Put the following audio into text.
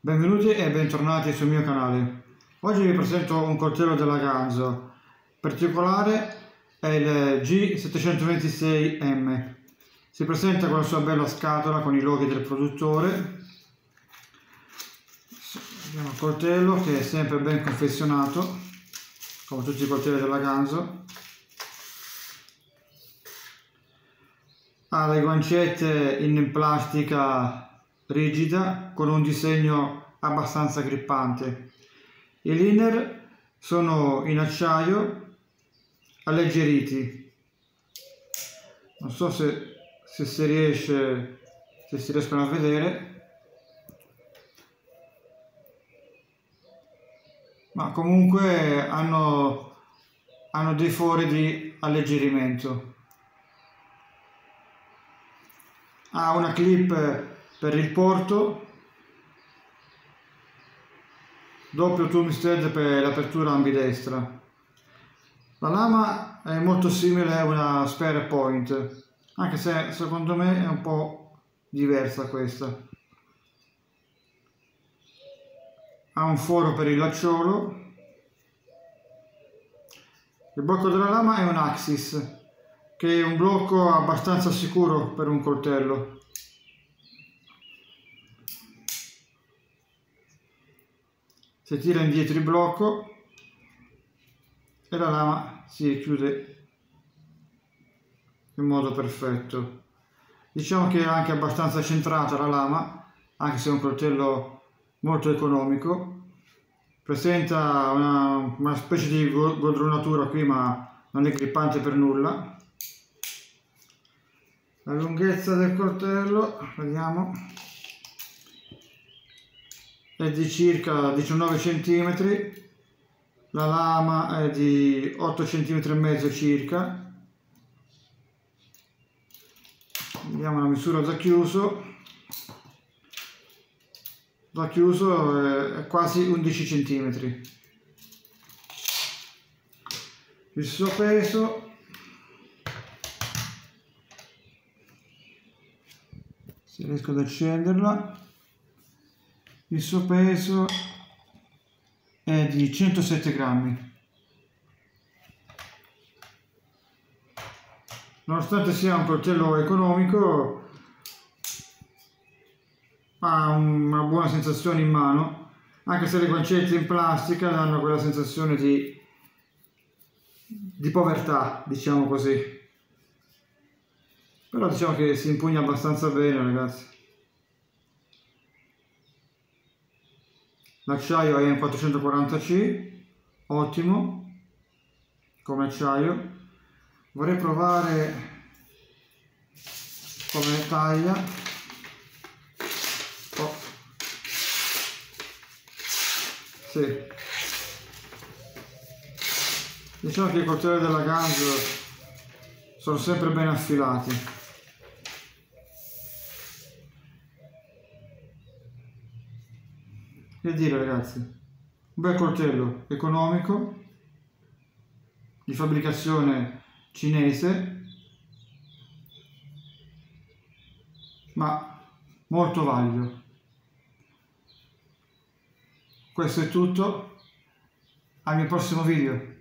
Benvenuti e bentornati sul mio canale. Oggi vi presento un coltello della Ganzo, in particolare è il G726M. Si presenta con la sua bella scatola con i loghi del produttore. Abbiamo il coltello che è sempre ben confezionato, come tutti i coltelli della Ganzo. Ha le guancette in plastica rigida con un disegno abbastanza grippante. I liner sono in acciaio alleggeriti. Non so se si riescono a vedere, ma comunque hanno dei fori di alleggerimento. Ha una clip per il porto, doppio tungsten per l'apertura ambidestra. La lama è molto simile a una Spare Point, anche se secondo me è un po' diversa questa. Ha un foro per il lacciolo. Il blocco della lama è un Axis, che è un blocco abbastanza sicuro per un coltello. Si tira indietro il blocco e la lama si chiude in modo perfetto. Diciamo che è anche abbastanza centrata la lama, anche se è un coltello molto economico. Presenta una specie di godronatura qui, ma non è grippante per nulla. La lunghezza del coltello, vediamo, è di circa 19 cm, la lama è di 8 cm e mezzo circa. Vediamo la misura da chiuso. Da chiuso è quasi 11 cm. Il suo peso se riesco ad accenderla, il suo peso è di 107 grammi. Nonostante sia un coltello economico, ha una buona sensazione in mano, anche se le guancette in plastica danno quella sensazione di povertà, diciamo così. Però diciamo che si impugna abbastanza bene, ragazzi. L'acciaio è un 440C, ottimo come acciaio. Vorrei provare come taglia. Oh. Sì. Diciamo che i coltelli della Ganzo sono sempre ben affilati. Che dire, ragazzi, un bel coltello economico, di fabbricazione cinese, ma molto valido. Questo è tutto, al mio prossimo video.